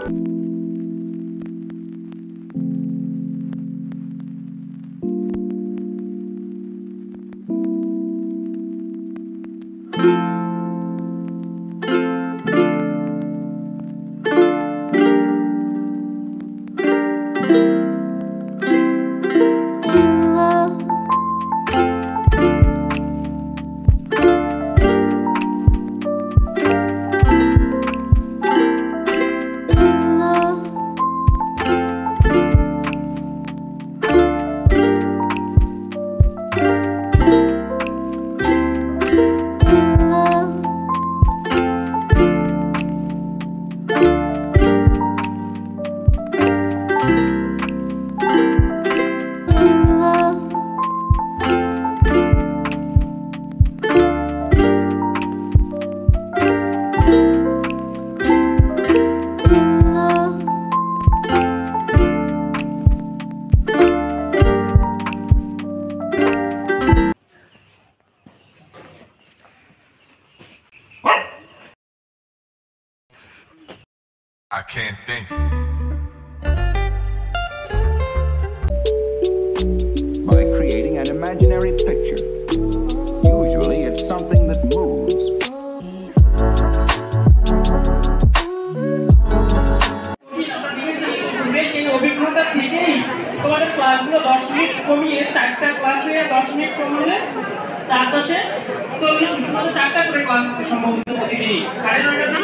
I can't think. By creating an imaginary picture. Usually it's something that moves. অভিজ্ঞতা থেকেই তোমাদের ক্লাসগুলো 10 minute কমিয়ে 4টা ক্লাসে 10 মিনিট কমিয়ে 4-10 40 মিনিট মতো 4টা করে ক্লাস সম্ভবত প্রতিদিন 9:30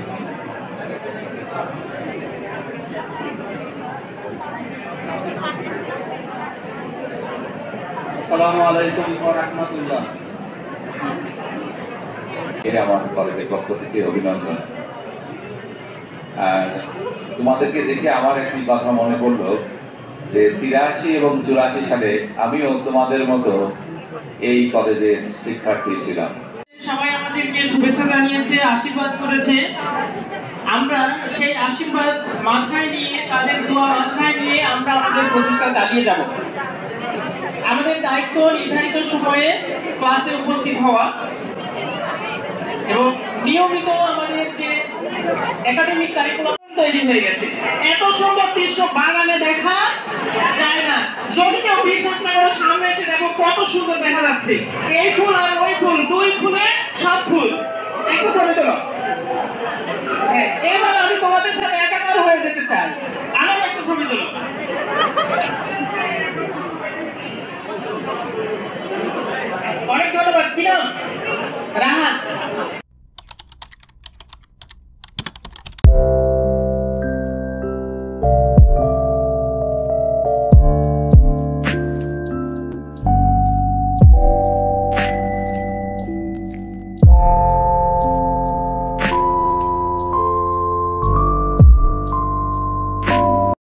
আসসালামু আলাইকুম ওয়া রাহমাতুল্লাহ। আমার কলেজের পক্ষ থেকে অভিনন্দন। আর তোমাদেরকে দেখে আমার একটি কথা মনে পড়লো যে 83 এবং 84 সালে আমিও তোমাদের মতো এই কলেজের শিক্ষার্থী ছিলাম। সবাই আমাদেরকে শুভেচ্ছা জানিয়েছে, আশীর্বাদ করেছে। আমরা সেই আশীর্বাদ মাথায় নিয়ে, তাদের দোয়া মাথায় নিয়ে আমরা আমাদের প্রচেষ্টা চালিয়ে যাব। আমাদের দায়িত্ব নির্ধারিত সময়ে ক্লাসে উপস্থিত হওয়া এবং নিয়মিত আমাদের যে একাডেমিক কারিকুলাম তৈরি হয়ে গেছে। এত সুন্দর দৃশ্য বাগানে দেখা যায় না। যদি কেউ বিশ্বাস না করে সামনে এসে দেখো কত সুন্দর দেখা যাচ্ছে। এই ফুল আর ওই ফুল, দুই ফুলে সব ফুল। একটু ছবি তোলো। হ্যাঁ, এবার আমি তোমাদের সাথে একাকার হয়ে যেতে চাই। আমার একটা ছবি তোলো। অনেক ধন্যবাদ। কি নাম? রাহাত।